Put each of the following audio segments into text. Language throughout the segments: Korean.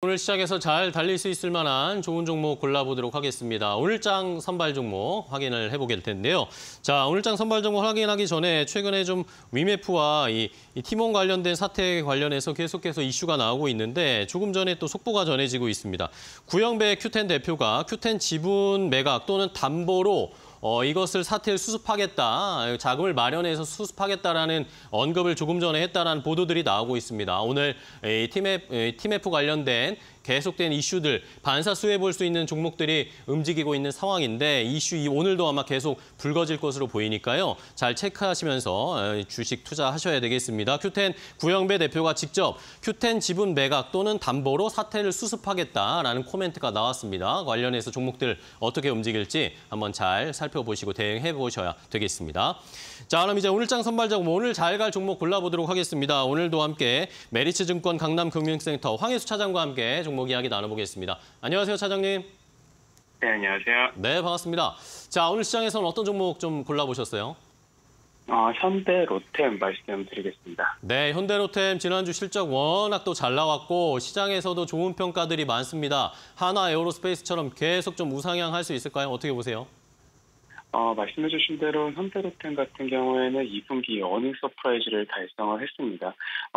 오늘 시작해서 잘 달릴 수 있을 만한 좋은 종목 골라보도록 하겠습니다. 오늘장 선발 종목 확인을 해보게 될 텐데요. 자, 오늘장 선발 종목 확인하기 전에 최근에 좀 위메프와 이 팀원 관련된 사태 관련해서 계속해서 이슈가 나오고 있는데 조금 전에 또 속보가 전해지고 있습니다. 구영배 큐텐 대표가 큐텐 지분 매각 또는 담보로 이것을 사태를 수습하겠다, 자금을 마련해서 수습하겠다라는 언급을 조금 전에 했다라는 보도들이 나오고 있습니다. 오늘 팀F 관련된 계속된 이슈들, 반사수해 볼 수 있는 종목들이 움직이고 있는 상황인데 이슈 오늘도 아마 계속 불거질 것으로 보이니까요. 잘 체크하시면서 주식 투자하셔야 되겠습니다. 큐텐 구영배 대표가 직접 큐텐 지분 매각 또는 담보로 사태를 수습하겠다라는 코멘트가 나왔습니다. 관련해서 종목들 어떻게 움직일지 한번 잘 살펴보시고 대응해 보셔야 되겠습니다. 자, 그럼 이제 오늘장 선발 종목, 오늘 잘 갈 종목 골라보도록 하겠습니다. 오늘도 함께 메리츠증권 강남금융센터 황혜수 차장과 함께 종목 이야기 나눠보겠습니다. 안녕하세요, 차장님. 네, 안녕하세요. 네, 반갑습니다. 자, 오늘 시장에서는 어떤 종목 좀 골라보셨어요? 현대 로템 말씀드리겠습니다. 네, 현대로템 지난주 실적 워낙 또 잘 나왔고 시장에서도 좋은 평가들이 많습니다. 하나 에어로스페이스처럼 계속 좀 우상향할 수 있을까요? 어떻게 보세요? 말씀해 주신 대로 현대로템 같은 경우에는 2분기 어닝 서프라이즈를 달성을 했습니다.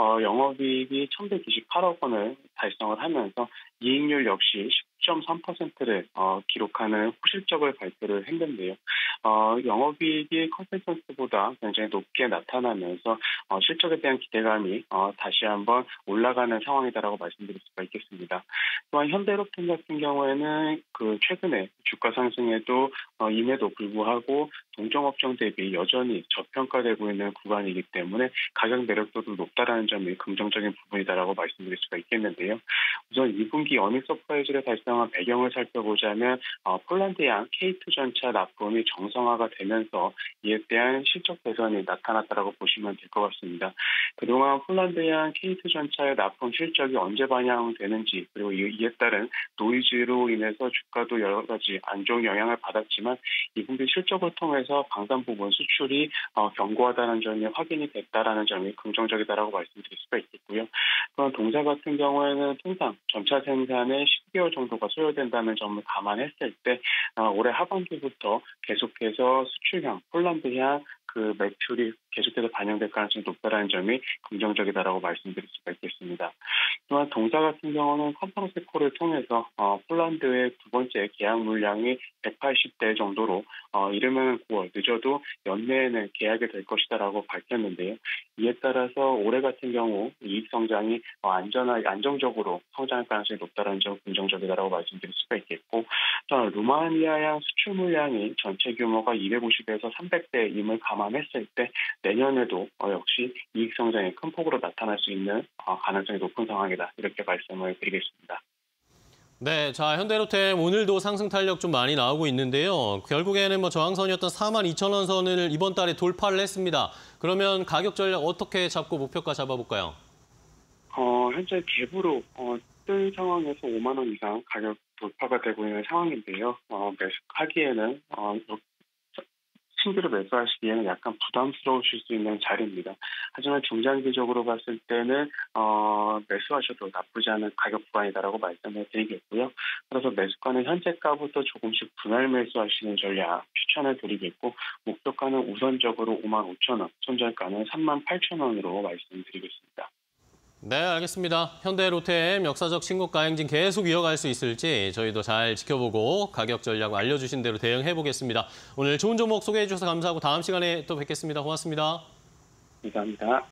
영업이익이 1,128억 원을 달성을 하면서 이익률 역시 10.3%를 기록하는 호실적을 발표를 했는데요. 영업이익이 컨센서스보다 굉장히 높게 나타나면서 실적에 대한 기대감이 다시 한번 올라가는 상황이다라고 말씀드릴 수가 있겠습니다. 또한 현대로템 같은 경우에는 최근에 주가 상승에도 임에도 불구하고 동종업종 대비 여전히 저평가되고 있는 구간이기 때문에 가격 내력도도 높다라는 점이 긍정적인 부분이다라고 말씀드릴 수가 있겠는데요. 우선 2분기 어닝 서프라이즈를 달성한 배경을 살펴보자면 폴란드양 K2 전차 납품이 정상화가 되면서 이에 대한 실적 개선이 나타났다라고 보시면 될 것 같습니다. 그동안 폴란드양 K2 전차의 납품 실적이 언제 반영되는지 그리고 이에 따른 노이즈로 인해서 주가도 여러 가지 안 좋은 영향을 받았지만 2분기 실적을 통해서 방산 부분 수출이 견고하다는 점이 확인이 됐다라는 점이 긍정적이다라고 말씀드릴 수가 있겠고요. 또한 동사 같은 경우에는 통상 전차 생산에 10개월 정도가 소요된다는 점을 감안했을 때 올해 하반기부터 계속해서 수출형, 폴란드향 매출이 계속해서 반영될 가능성이 높다는 점이 긍정적이다라고 말씀드릴 수가 있겠습니다. 또한 동사 같은 경우는 컴팡세코를 통해서 폴란드의 두 번째 계약 물량이 180대 정도로 이르면 9월, 늦어도 연내에는 계약이 될 것이다라고 밝혔는데요. 이에 따라서 올해 같은 경우 이익 성장이 안정적으로 성장할 가능성이 높다는 점 긍정적이다라고 말씀드릴 수가 있겠고, 또한 루마니아양 수출 물량이 전체 규모가 250에서 300대임을 감안했을 때 내년에도 역시 이익 성장이 큰 폭으로 나타날 수 있는 가능성이 높은 상황이다. 이렇게 말씀을 드리겠습니다. 네, 자, 현대로템 오늘도 상승 탄력 좀 많이 나오고 있는데요. 결국에는 저항선이었던 42,000원 선을 이번 달에 돌파를 했습니다. 그러면 가격 전략 어떻게 잡고 목표가 잡아볼까요? 현재 갭으로 뜬 상황에서 5만 원 이상 가격 돌파가 되고 있는 상황인데요. 매수하기에는 신규로 매수하시기에는 약간 부담스러우실 수 있는 자리입니다. 하지만 중장기적으로 봤을 때는 매수하셔도 나쁘지 않은 가격 구간이다라고 말씀을 드리겠고요. 그래서 매수가는 현재가부터 조금씩 분할 매수하시는 전략 추천을 드리겠고, 목표가는 우선적으로 55,000원, 손절가는 38,000원으로 말씀드리겠습니다. 네, 알겠습니다. 현대로템 역사적 신고가 행진 계속 이어갈 수 있을지 저희도 잘 지켜보고 가격 전략 알려주신 대로 대응해보겠습니다. 오늘 좋은 종목 소개해 주셔서 감사하고 다음 시간에 또 뵙겠습니다. 고맙습니다. 감사합니다.